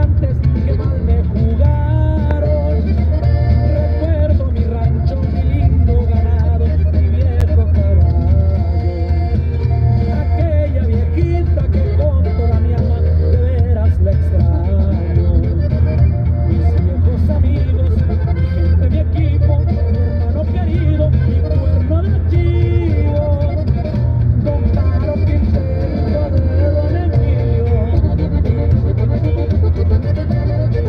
estudiantes que mal me jugaron. Recuerdo mi rancho, mi lindo ganado, mi viejo caballo. Aquella viejita que con toda mi alma de veras la extraño. Mis viejos amigos, mi gente, mi equipo, mi hermano querido, mi cuerno de chivo, Don Caro Quintero de Don Emilio.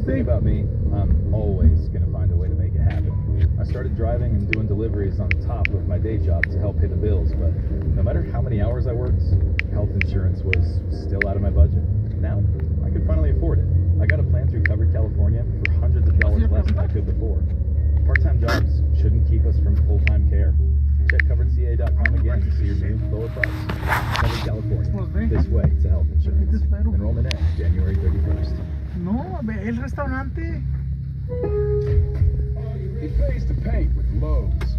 the thing usted? about me, I'm always going to find a way to make it happen. I started driving and doing deliveries on top of my day job to help pay the bills, but no matter how many hours I worked, health insurance was still out of my budget. Now, I can finally afford it. I got a plan through Covered California for hundreds of dollars less than I could before. Part-time jobs shouldn't keep us from full-time care. Check coveredca.com again to see your new lower price. Covered California, this way to health insurance. Enrollment ends January 31st. No, ve el restaurante. It pays to paint with Lowe's.